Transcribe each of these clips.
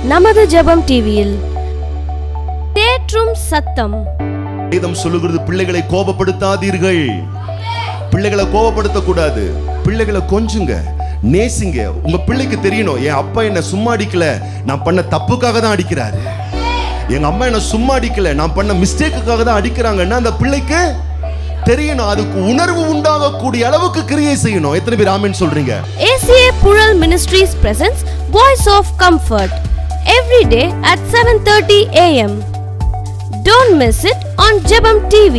நமது ஜெபம் டிவியில் தேற்றும் சத்தம். வேதம் சொல்லுகிறது, பிள்ளைகளை கோபப்படுத்தாதீர்கள். பிள்ளைகளை கோபப்படுத்தக்கூடாது. பிள்ளைகளை கொஞ்சுங்க, நேசிங்க. உங்க பிள்ளைக்கு தெரியணும், என் அப்பா என்ன சும்மா அடிக்கல, நான் பண்ண தப்புக்காக தான் அடிக்கிறாரு. எங்க அம்மா என்ன சும்மா அடிக்கல, நான் பண்ண மிஸ்டேக்குக்காக தான் அடிக்கிறாங்கன்னா அந்த பிள்ளைக்கு தெரியணும். அதுக்கு உணர்வு உண்டாகக்கூடிய அளவுக்கு கிரியை செய்யணும். எத்தனை பேர் ஆமென் சொல்றீங்க? ACA Puzhal Ministries presents Voice of Comfort every day at 7:30 AM. Don't miss it on Jebamtv.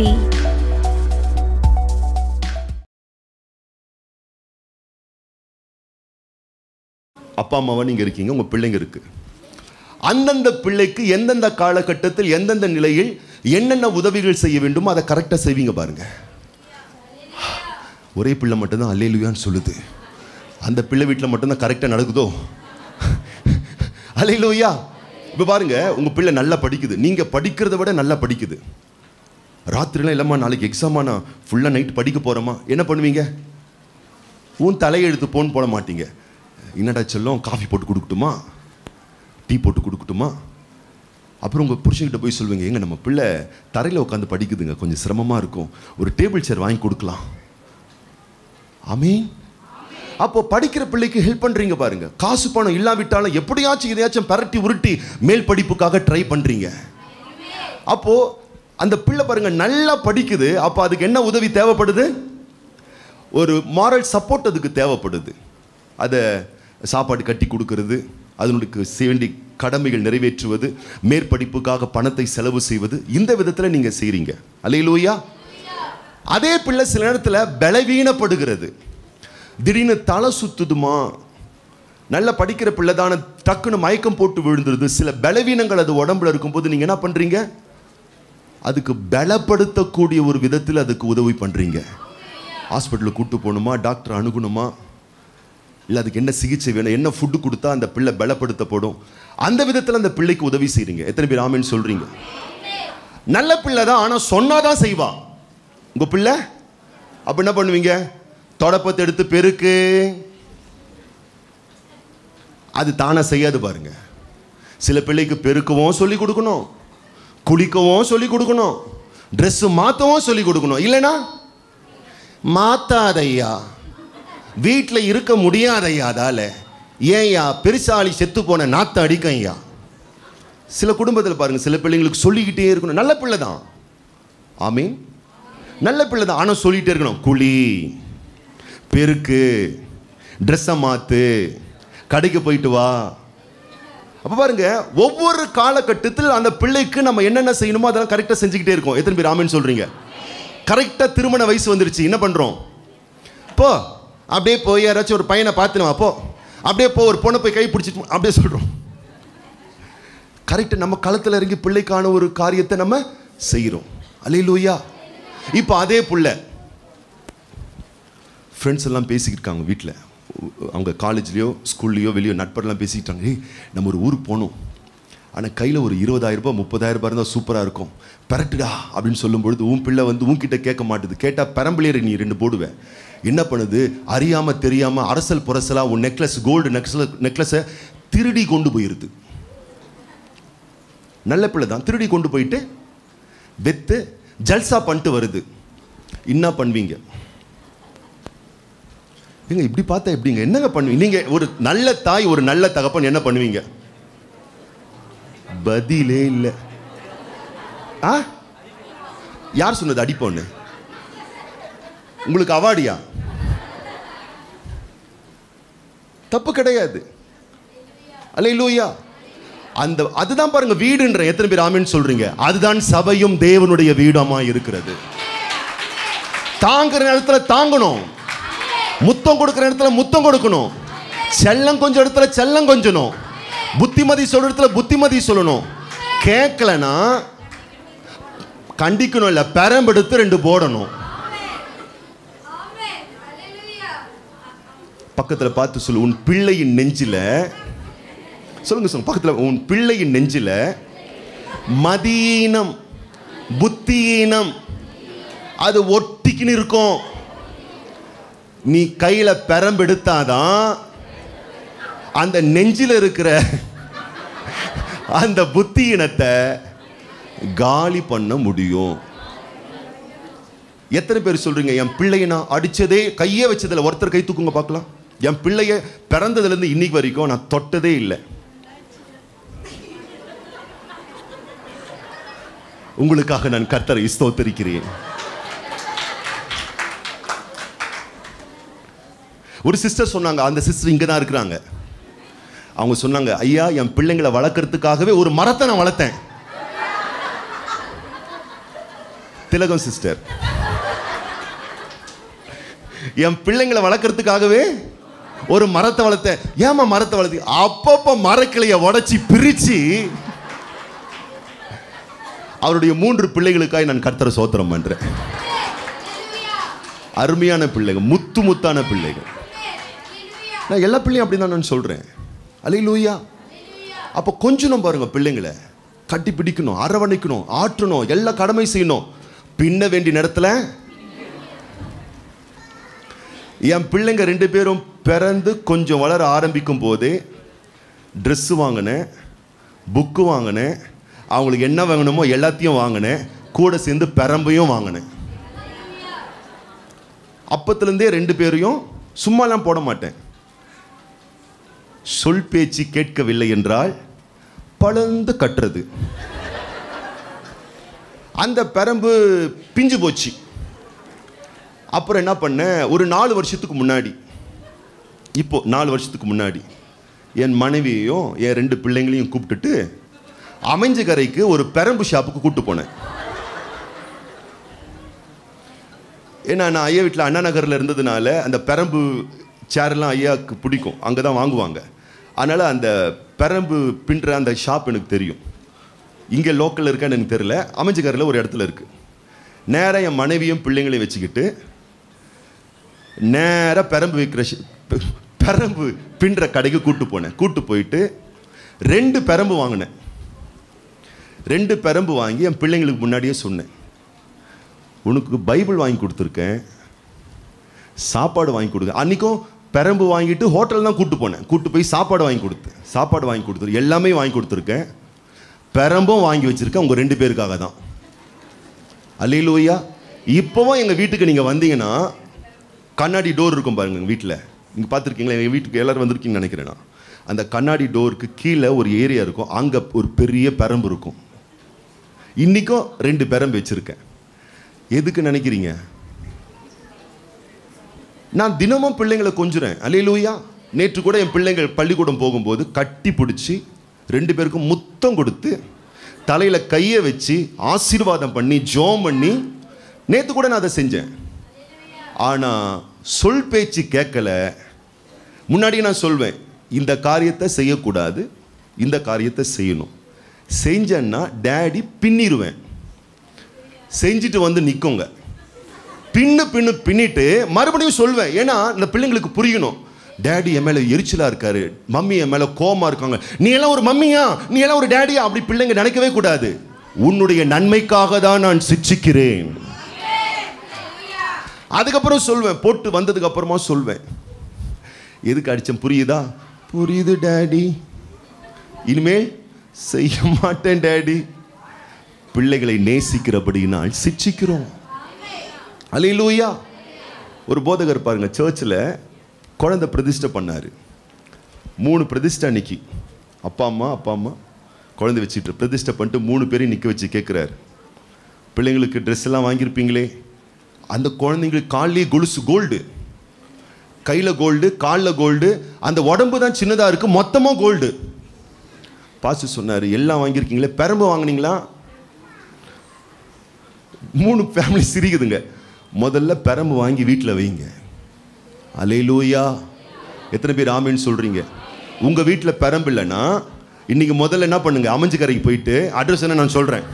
அப்பா அம்மாவா நீங்க இருக்கீங்க, உங்க பிள்ளைங்க இருக்கு. அந்தந்த பிள்ளைக்கு எந்தெந்த காலகட்டத்தில் எந்தெந்த நிலையில் என்னென்ன உதவிகள் செய்ய வேண்டுமோ அதை கரெக்டாக செய்வீங்க பாருங்க. ஒரே பிள்ளை மட்டும்தான் அல்லேலூயான்னு சொல்லுது, அந்த பிள்ளை வீட்டில் மட்டும்தான் கரெக்டாக நடக்குதோ? அல்லேலூயா. இப்போ பாருங்க, உங்க பிள்ளை நல்லா படிக்குது, நீங்க படிக்கிறத விட நல்லா படிக்குது. ராத்திரிலாம் இல்லைம்மா நாளைக்கு எக்ஸாமா, நான் ஃபுல்லாக நைட் படிக்க போகிறோமா, என்ன பண்ணுவீங்க? உன் தலையெழுத்து போன்னு போட மாட்டீங்க. என்னடா செல்லம், காஃபி போட்டு கொடுக்கட்டுமா, டீ போட்டு கொடுக்கட்டுமா? அப்புறம் உங்கள் புருஷன்கிட்ட போய் சொல்லுவீங்க, எங்க நம்ம பிள்ளை தரையில் உட்காந்து படிக்குதுங்க, கொஞ்சம் சிரமமாக இருக்கும், ஒரு டேபிள் சேர் வாங்கி கொடுக்கலாம். ஆமீன். அப்போ படிக்கிற பிள்ளைக்கு ஹெல்ப் பண்ணுறீங்க பாருங்க. காசு பணம் இல்லாவிட்டாலும் எப்படியாச்சும் இதையாச்சும் பரட்டி உருட்டி மேல் படிப்புக்காக ட்ரை பண்ணுறீங்க. அப்போ அந்த பிள்ளை பாருங்க நல்லா படிக்குது. அப்போ அதுக்கு என்ன உதவி தேவைப்படுது? ஒரு மாரல் சப்போர்ட் அதுக்கு தேவைப்படுது. அதை சாப்பாடு கட்டி கொடுக்கறது, அதனுக்கு வேண்டி கடமைகள் நிறைவேற்றுவது, மேற்படிப்புக்காக பணத்தை செலவு செய்வது, இந்த விதத்தில் நீங்க செய்றீங்க. அல்லேலூயா. அதே பிள்ளை சில நேரத்தில் பலவீனப்படுகிறது, திடீர்னு தலை சுத்துதுமா. நல்ல படிக்கிற பிள்ளை தானே, டக்குன்னு மயக்கம் போட்டு விழுந்துருது. சில பலவீனங்கள் அது உடம்புல இருக்கும்போது நீங்க என்ன பண்றீங்க? அதுக்கு பலப்படுத்தக்கூடிய ஒரு விதத்தில் அதுக்கு உதவி பண்றீங்க. ஹாஸ்பிட்டலுக்கு கூட்டு போகணுமா, டாக்டர் அணுகணுமா, இல்லை அதுக்கு என்ன சிகிச்சை வேணும், என்ன ஃபுட்டு கொடுத்தா அந்த பிள்ளை பலப்படுத்தப்படும், அந்த விதத்தில் அந்த பிள்ளைக்கு உதவி செய்றீங்க. எத்தனை பேர் ஆமென் சொல்றீங்க? நல்ல பிள்ளை தான், ஆனால் சொன்னாதான் செய்வா உங்க பிள்ளை. அப்ப என்ன பண்ணுவீங்க? தொடப்பத்தை எடுத்து பெருக்கு, அது தானே செய்யாது பாருங்க. சில பிள்ளைக்கு பெருக்கவும் சொல்லி கொடுக்கணும், குளிக்கவும் சொல்லி கொடுக்கணும், ட்ரெஸ் மாற்றவும் சொல்லி கொடுக்கணும். இல்லைன்னா மாத்தாதையா, வீட்டில் இருக்க முடியாதையா, அதால ஏன்யா பெருசாலி செத்து போன நாத்த அடிக்கையா. சில குடும்பத்தில் பாருங்க, சில பிள்ளைங்களுக்கு சொல்லிக்கிட்டே இருக்கணும். நல்ல பிள்ளை தான், ஆமீன், நல்ல பிள்ளை தான், ஆனால் சொல்லிகிட்டே இருக்கணும். குளி, பெருக்கு, ட்ரெஸ்ஸை மாற்று, கடைக்கு போயிட்டு வா. அப்போ பாருங்க, ஒவ்வொரு காலகட்டத்தில் அந்த பிள்ளைக்கு நம்ம என்னென்ன செய்யணுமோ அதெல்லாம் கரெக்டாக செஞ்சுக்கிட்டே இருக்கோம். எத்தனை பேர் ஆமீன் சொல்றீங்க? கரெக்டாக திருமண வயசு வந்துருச்சு, என்ன பண்ணுறோம்? போ, அப்படியே போய் யாராச்சும் ஒரு பையனை பார்த்துனுவா, போ, அப்படியே போ, ஒரு பொண்ணை போய் கை பிடிச்சிட்டு அப்படியே சொல்கிறோம். கரெக்டாக நம்ம களத்தில் இறங்கி பிள்ளைக்கான ஒரு காரியத்தை நம்ம செய்கிறோம். அல்லேலூயா. இப்போ அதே புள்ள ஃப்ரெண்ட்ஸ் எல்லாம் பேசிக்கிட்டு இருக்காங்க வீட்டில், அவங்க காலேஜ்லேயோ ஸ்கூல்லையோ வெளியோ நட்பரெல்லாம் பேசிக்கிட்டாங்க. ஏய், நம்ம ஒரு ஊருக்கு போகணும், ஆனால் கையில் ஒரு 20,000 ரூபாய் 30,000 இருந்தால் சூப்பராக இருக்கும், பெரட்டுடா அப்படின்னு சொல்லும்பொழுது உன் பிள்ளை வந்து உன்கிட்ட கேட்க மாட்டுது. கேட்டால் பெரம்பலேயே நீ 2 போடுவேன். என்ன பண்ணுது? அறியாமல் தெரியாமல் அரசல் புரசலாக உன் நெக்லஸ், கோல்டு நெக்லஸை திருடி கொண்டு போயிருது. நல்ல பிள்ளை தான், திருடி கொண்டு போயிட்டு வெத்து ஜல்சா பண்ணிட்டு வருது. என்ன பண்ணுவீங்க? நீங்க இப்படி பார்த்தா எப்படிங்க, என்னங்க பண்ணுவீங்க? நீங்க ஒரு நல்ல தாய், ஒரு நல்ல தகப்பன் என்ன பண்ணுவீங்க? பதிலே இல்லை. யார் சொன்னது அடிப்போன்னு? உங்களுக்கு அவார்டியா? தப்பு கிடையாது. அல்லேலூயா. அந்த அதுதான் பாருங்க வீடுன்ற. எத்தனை பேர் ஆமென் சொல்றீங்க? அதுதான் சபையும் தேவனுடைய வீடமா இருக்கிறது. தாங்குற இடத்துல தாங்கணும், முத்தம் கொடுக்கிற இடத்துல முத்தம் கொடுக்கணும், செல்லம் கொஞ்சம் இடத்துல செல்லம் கொஞ்சணும், புத்திமதி சொல்ற இடத்துல புத்திமதி சொல்லணும். கேட்கலனா கண்டிக்கணும், இல்லை பெரம்பெடுத்து 2 போடணும். பக்கத்தில் பார்த்து சொல்லு, உன் பிள்ளையின் நெஞ்சில, சொல்லுங்க சொல்லுங்க பக்கத்தில், உன் பிள்ளையின் நெஞ்சில மதீனம் புத்தியீனம் அது ஒட்டிக்கின்னு இருக்கும். நீ கையில பெரம்பெடுத்தாதான் அந்த நெஞ்சில் இருக்கிற அந்த புத்தியினத்தை காலி பண்ண முடியும். எத்தனை பேர் சொல்றீங்க, என் பிள்ளைய நான் அடிச்சதே, கையே வச்சதில்லை? ஒருத்தர் கை தூக்குங்க பார்க்கலாம். என் பிள்ளைய பிறந்ததுலேருந்து இன்னைக்கு வரைக்கும் நான் தொட்டதே இல்லை. உங்களுக்காக நான் கர்த்தரை ஸ்தோத்திரிக்கிறேன். ஒரு சிஸ்டர் சொன்னாங்க, அந்த சிஸ்டர் இங்கே தான் இருக்கிறாங்க. அவங்க சொன்னாங்க, ஐயா என் பிள்ளைங்களை வளர்க்கறதுக்காகவே ஒரு மரத்தை நான் வளர்த்தேன். திலகம் சிஸ்டர், என் பிள்ளைங்களை வளர்க்கறதுக்காகவே ஒரு மரத்தை வளர்த்தேன். ஏமா மரத்தை வளர்த்தி? அப்பப்போ மரக்கிளைய உடைச்சி பிரிச்சு அவருடைய 3 பிள்ளைகளுக்காக நான் கர்த்தரை ஸ்தோத்திரம் பண்றேன். அருமையான பிள்ளைகள், முத்து முத்தான பிள்ளைகள். நான் எல்லா பிள்ளையும் அப்படிதான் நான் சொல்றேன். அல்லேலூயா. அப்போ கொஞ்சம் பாருங்க, பிள்ளைங்களை கட்டி பிடிக்கணும், அரவணைக்கணும், ஆற்றணும், எல்லா கடமை செய்யணும். பின்ன வேண்டிய நேரத்தில் என் பிள்ளைங்க 2 பேரும் பிறந்து கொஞ்சம் வளர ஆரம்பிக்கும் போதே ட்ரெஸ்ஸு வாங்கினேன், புக்கு வாங்கினேன், அவங்களுக்கு என்ன வாங்கணுமோ எல்லாத்தையும் வாங்கினேன், கூட சேர்ந்து பெரம்பையும் வாங்கினேன். அப்பத்துலேருந்தே 2 பேரையும் சும்மாலாம் போட மாட்டேன். சொல் பேச்சு கேட்கவில்லை என்றால் பழந்து கட்டுறது. அந்த பெரம்பு பிஞ்சு போச்சு. அப்புறம் என்ன பண்ணேன், ஒரு 4 வருஷத்துக்கு முன்னாடி, இப்போ 4 வருஷத்துக்கு முன்னாடி என் மனைவியையும் என் 2 பிள்ளைங்களையும் கூப்பிட்டுட்டு அமைஞ்சகரைக்கு ஒரு பெரம்பு ஷாப்புக்கு கூப்பிட்டு போனேன். ஏன்னா நான் ஐயா வீட்டில் அண்ணா நகரில் இருந்ததுனால அந்த பெரம்பு சேரெல்லாம் ஐயாவுக்கு பிடிக்கும், அங்கே தான் வாங்குவாங்க. அதனால் அந்த பெரம்பு பின்னுற அந்த ஷாப் எனக்கு தெரியும். இங்கே லோக்கலில் இருக்கான்னு எனக்கு தெரியல, அமைஞ்சகரில் ஒரு இடத்துல இருக்குது. நேராக என் மனைவியும் பிள்ளைங்களையும் வச்சுக்கிட்டு நேராக பெரம்பு வைக்கிற பெரம்பு பின்னுற கடைக்கு கூப்பிட்டு போனேன். கூப்பிட்டு போயிட்டு 2 பெரம்பு வாங்கினேன். 2 பெரம்பு வாங்கி என் பிள்ளைங்களுக்கு முன்னாடியே சொன்னேன், உனக்கு பைபிள் வாங்கி கொடுத்துருக்கேன், சாப்பாடு வாங்கி கொடுங்க. அன்றைக்கும் பெரம்பு வாங்கிட்டு ஹோட்டல் தான் கூப்பிட்டு போனேன். கூப்பிட்டு போய் சாப்பாடு வாங்கி கொடுத்து எல்லாமே வாங்கி கொடுத்துருக்கேன். பெரம்பும் வாங்கி வச்சுருக்கேன் உங்கள் 2 பேருக்காக தான். அல்லேலூயா. இப்போவும் எங்கள் வீட்டுக்கு நீங்கள் வந்தீங்கன்னா கண்ணாடி டோர் இருக்கும் பாருங்க. எங்கள் வீட்டில் நீங்கள் பார்த்துருக்கீங்களா? எங்கள் வீட்டுக்கு எல்லோரும் வந்திருக்கீங்கன்னு நினைக்கிறேன். நான் அந்த கண்ணாடி டோருக்கு கீழே ஒரு ஏரியா இருக்கும், அங்கே ஒரு பெரிய பெரம்பு இருக்கும். இன்றைக்கும் 2 பெரம்பு வச்சுருக்கேன். எதுக்கு நினைக்கிறீங்க? நான் தினமும் பிள்ளைங்களை கொஞ்சுறேன். அல்லேலூயா. நேற்று கூட என் பிள்ளைங்கள் பள்ளிக்கூடம் போகும்போது கட்டி பிடிச்சி 2 பேருக்கும் முத்தம் கொடுத்து தலையில் கையை வச்சு ஆசீர்வாதம் பண்ணி ஜெபம் பண்ணி, நேற்று கூட நான் அதை செஞ்சேன். ஆனால் சொல் பேச்சு கேட்கல. முன்னாடி நான் சொல்வேன், இந்த காரியத்தை செய்யக்கூடாது, இந்த காரியத்தை செய்யணும். செஞ்சேன்னா டேடி பின்னிடுவேன். செஞ்சுட்டு வந்து நிற்குங்க, பின்னிட்டு மறுபடியும் சொல்வேன். ஏன்னா இந்த பிள்ளைங்களுக்கு புரியணும், டேடி என் மேலே எரிச்சலாக இருக்காரு, மம்மி என் மேலே கோபமாக இருக்காங்க, நீ எல்லாம் ஒரு மம்மியா, நீ எல்லாம் ஒரு டேடியா, அப்படி பிள்ளைங்க நினைக்கவே கூடாது. உன்னுடைய நன்மைக்காக தான் நான் சிட்சிக்கிறேன். அதுக்கப்புறம் சொல்வேன், போட்டு வந்ததுக்கு அப்புறமா சொல்வேன், எதுக்கு அடிச்சேன் புரியுதா? புரியுது டேடி, இனிமேல் செய்ய மாட்டேன் டேடி. பிள்ளைகளை நேசிக்கிறபடினால் சிட்சிக்கிறோம். அல்லேலூயா. ஒரு போதகர் பாருங்க, சர்ச்சில் குழந்தை பிரதிஷ்டை பண்ணார். 3 பிரதிஷ்டை அன்னைக்கு அப்பா அம்மா குழந்தை வச்சுட்டு பிரதிஷ்டை பண்ணிட்டு 3 பேரையும் நிற்க வச்சு கேட்குறாரு, பிள்ளைங்களுக்கு ட்ரெஸ் எல்லாம் வாங்கியிருப்பீங்களே, அந்த குழந்தைங்களுக்கு காலிலே கொலுசு கோல்டு, கையில் கோல்டு, காலில் கோல்டு, அந்த உடம்பு தான் சின்னதாக இருக்குது, மொத்தமாக கோல்டு. பாஸ்டர் சொன்னார், எல்லாம் வாங்கியிருக்கீங்களே, பெரம்பு வாங்கினீங்களா? 3 ஃபேமிலி சிரிக்குதுங்க. முதல்ல பெரம்பு வாங்கி வீட்டில் வைங்க. அல்லேலூயா. எத்தனை பேர் ஆமேன்னு சொல்கிறீங்க? உங்கள் வீட்டில் பெரம்பு இல்லைன்னா இன்றைக்கி முதல்ல என்ன பண்ணுங்க, அமைஞ்சுக்கரைக்கு போயிட்டு அட்ரஸ் என்ன நான் சொல்கிறேன்,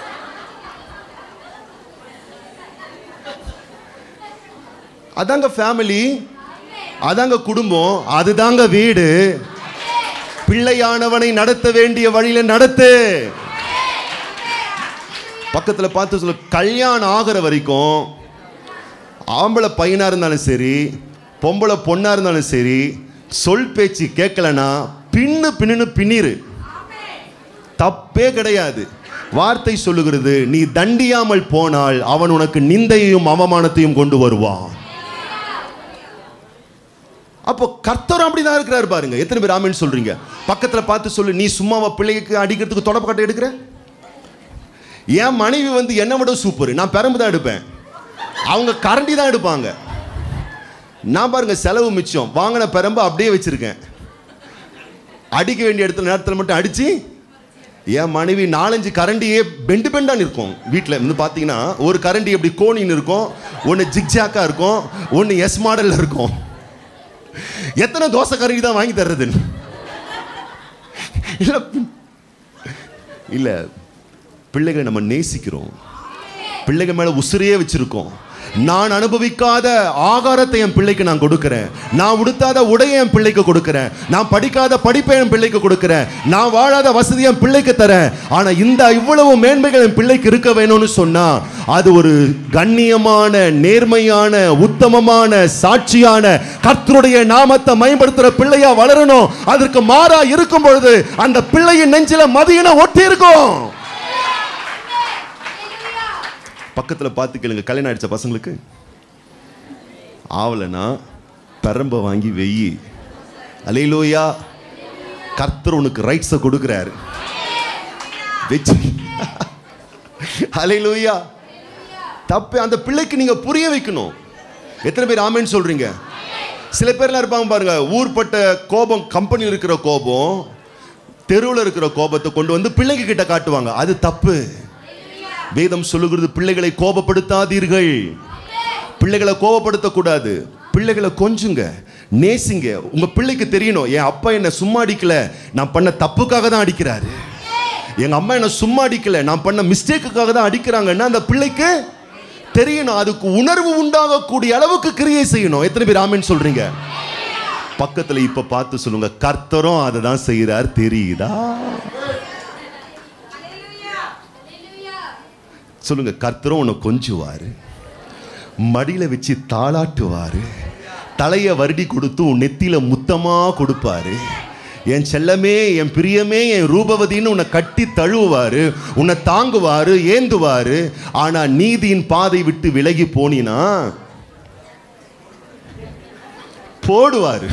அதாங்க ஃபேமிலி, அதாங்க குடும்பம், அதுதாங்க வீடு. பிள்ளையானவனை நடத்த வேண்டிய வழியில நடத்து. பக்கத்தில் பார்த்து சொல்ல, கல்யாணம் ஆகிற வரைக்கும் ஆம்பளை பையனா இருந்தாலும் சரி, பொம்பளை பொண்ணா இருந்தாலும் சரி, சொல் பேச்சு கேட்கலன்னா பின்னிரு. தப்பே கிடையாது. வார்த்தை சொல்லுகிறது, நீ தண்டியாமல் போனால் அவன் உனக்கு நிந்தையையும் அவமானத்தையும் கொண்டு வருவான். அப்போ கர்த்தர் அப்படிதான் இருக்கிறாரு பாருங்க. எத்தனை பேர் ஆமென் சொல்றீங்க? பக்கத்துல பார்த்து சொல்லு, நீ சும்மாவா பிள்ளைக்கு அடிக்கிறதுக்கு தொடப்பக்கட்டை எடுக்கிற? என் மனைவி வந்து என்னை விட சூப்பர். நான் பெரம்பு தான் எடுப்பேன், அவங்க கரண்டி தான் எடுப்பாங்க. நான் பாருங்க செலவு மிச்சம், வாங்கின பெரம்பு அப்படியே வச்சிருக்கேன். அடிக்க வேண்டிய இடத்துல நேரத்தில் மட்டும் அடிச்சு, என் மனைவி 4-5 கரண்டியே பெண்டு பெண்டான்னு இருக்கும். வீட்டில் வந்து பார்த்தீங்கன்னா ஒரு கரண்டி எப்படி கோணின்னு இருக்கும், ஒன்று ஜிக்ஜாக்காக இருக்கும், ஒன்று எஸ் மாடலில் இருக்கும். எத்தனை தோசை கரண்டி தான் வாங்கி தர்றது? இல்லை, பிள்ளைகளை நம்ம நேசிக்கிறோம், பிள்ளைகள் மேலே உசிரையே வச்சிருக்கோம். நான் அனுபவிக்காத ஆகாரத்தை என் பிள்ளைக்கு நான் கொடுக்கிறேன், நான் உடுத்தாத உடையை என் பிள்ளைக்கு கொடுக்கிறேன், நான் படிக்காத படிப்பை என் பிள்ளைக்கு கொடுக்கிறேன், நான் வாழாத வசதி என் பிள்ளைக்கு தரேன். ஆனா இந்த இவ்வளவு மேன்மைகள் என் பிள்ளைக்கு இருக்க வேணும்னு சொன்னா அது ஒரு கண்ணியமான, நேர்மையான, உத்தமமான, சாட்சியான, கர்த்தருடைய நாமத்தை மேம்படுத்துற பிள்ளையா வளரணும். அதற்கு மாறா இருக்கும் பொழுது அந்த பிள்ளையின் நெஞ்சில மதியின ஒட்டி இருக்கும். பக்கத்தில் பார்த்து கேளுங்க, கல்யாணம் அடித்த பசங்களுக்கு ஆவலைன்னா பெரம்பை வாங்கி வெயி. அல்லேலூயா, கர்த்தர் உனக்கு ரைட்ஸை கொடுக்கிறாரு. அல்லேலூயா. தப்பு அந்த பிள்ளைக்கு நீங்க புரிய வைக்கணும். எத்தனை பேர் ஆமென் சொல்றீங்க? சில பேர்லாம் இருப்பாங்க பாருங்க, ஊர்பட்ட கோபம், கம்பெனியில் இருக்கிற கோபம், தெருவில் இருக்கிற கோபத்தை கொண்டு வந்து பிள்ளைங்க கிட்ட காட்டுவாங்க. அது தப்பு. வேதம் சொல்லுகிறது, பிள்ளைகளை கோபப்படுத்தாதீர்கள். பிள்ளைகளை கோபப்படுத்தக்கூடாது. பிள்ளைகளை கொஞ்சுங்க, நேசிங்க. உங்க பிள்ளைக்கு தெரியணும், என் அப்பா என்ன சும்மா அடிக்கல, நான் பண்ண தப்புக்காக தான் அடிக்கிறாரு. எங்க அம்மா என்ன சும்மா அடிக்கல, நான் பண்ண மிஸ்டேக்குக்காக தான் அடிக்கிறாங்கன்னா அந்த பிள்ளைக்கு தெரியணும். அதுக்கு உணர்வு உண்டாகக்கூடிய அளவுக்கு கிரியை செய்யணும். எத்தனை பேர் ஆமென் சொல்றீங்க? பக்கத்துல இப்ப பார்த்து சொல்லுங்க, கர்த்தரும் அதை தான் செய்யறார், தெரியுதா? சொல்லுங்க, கர்த்தரும் உன்னை கொஞ்சுவாரு, மடியில வச்சு தாளாட்டுவாரு, தலைய வருடி கொடுத்து உன் நெத்தியில முத்தமா கொடுப்பாரு. என் செல்லமே, என் பிரியமே, என் ரூபவதின்னு உன்னை கட்டி தழுவுவாரு, உன்னை தாங்குவாரு, ஏந்துவாரு. ஆனா நீதியின் பாதை விட்டு விலகி போனீனா போடுவாரு.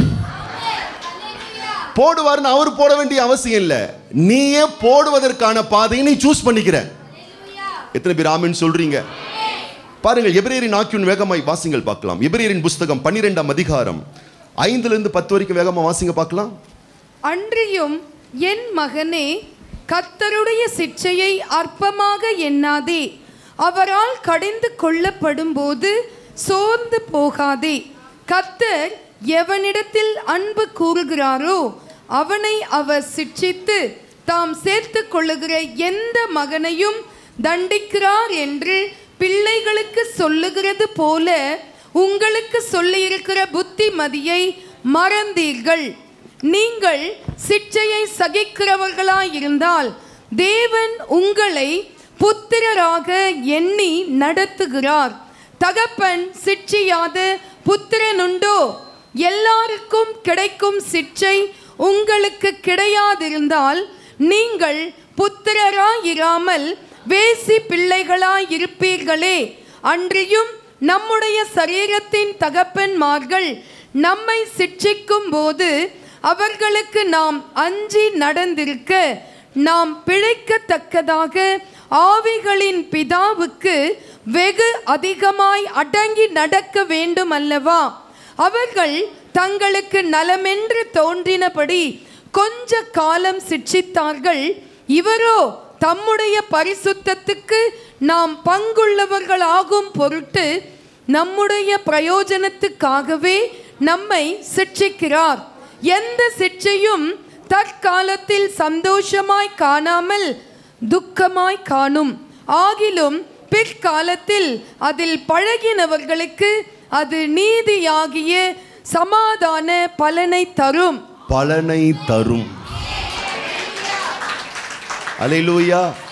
போடுவாருன்னு அவர் போட வேண்டிய அவசியம் இல்லை, நீயே போடுவதற்கான பாதையை நீ சூஸ் பண்ணிக்கிற. எத்தனை பேர் ஆமென் சொல்றீங்க? பாருங்கள், எபிரேயரின் ஆக்கியோன் வேகமாய் வாசிங்கள் பார்க்கலாம். எபிரேயரின் புஸ்தகம் 12ஆம் அதிகாரம் 5 to 10 வரைக்கும் வேகமா வாசிங்க பார்க்கலாம். அன்றியும் என் மகனே, கர்த்தருடைய சிட்சையை அற்பமாக எண்ணாதே, அவரால் கடிந்து கொள்ளப்படும் போது சோர்ந்து போகாதே. கர்த்தர் எவனிடத்தில் அன்பு கூறுகிறாரோ அவனை அவர் சிட்சித்து தாம் சேர்த்து கொள்ளுகிற எந்த மகனையும் தண்டிக்கிறார் என்று பிள்ளைகளுக்கு சொல்லுகிறது போல உங்களுக்கு சொல்லியிருக்கிற புத்திமதியை மறந்தீர்கள். நீங்கள் சிட்சையை சகிக்கிறவர்களாயிருந்தால் தேவன் உங்களை புத்திரராக எண்ணி நடத்துகிறார். தகப்பன் சிட்சியாத புத்திரனுண்டோ? எல்லாருக்கும் கிடைக்கும் சிட்சை உங்களுக்கு கிடையாதிருந்தால் நீங்கள் புத்திரராயிராமல் வேசி பிள்ளைகளாயிருப்பீர்களே. அன்றியும் நம்முடைய சரீரத்தின் தகப்பன்மார்கள் நம்மை சிட்சிக்கும் போது அவர்களுக்கு நாம் அஞ்சி நடந்திருக்க நாம் பிழைக்கத்தக்கதாக ஆவிகளின் பிதாவுக்கு வெகு அதிகமாய் அடங்கி நடக்க வேண்டும் அல்லவா? அவர்கள் தங்களுக்கு நலமென்று தோன்றினபடி கொஞ்ச காலம் சிட்சித்தார்கள். இவரோ தம்முடைய பரிசுத்தத்துக்கு நாம் பங்குள்ளவர்களாகும் பொருட்டு நம்முடைய பிரயோஜனத்துக்காகவே நம்மை சிட்சிக்கிறார். எந்த சிட்சையும் தற்காலத்தில் சந்தோஷமாய் காணாமல் துக்கமாய் காணும். ஆகிலும் பிற்காலத்தில் அதில் பழகினவர்களுக்கு அது நீதியாகிய சமாதான பலனை தரும். அல்லேலூயா.